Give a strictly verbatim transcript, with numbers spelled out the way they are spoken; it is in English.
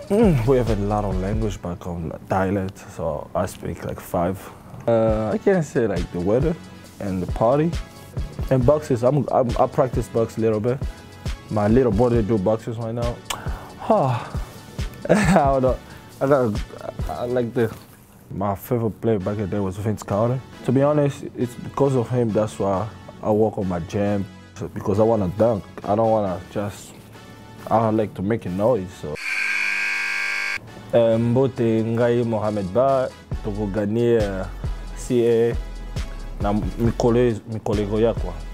Mm, we have a lot of language back home, like dialect, so I speak like five. Uh, I can say like the weather and the party. And boxes, I'm, I'm, I practice box a little bit. My little brother do boxes right now. Oh, I don't know. I got, I like the, my favorite player back in the day was Vince Carter. To be honest, it's because of him, that's why I work on my jam. Because I want to dunk. I don't want to just, I like to make a noise, so. Mbote ngai Mohamed Bah, toko gagner C A na mi collègue mi collègue ya quoi.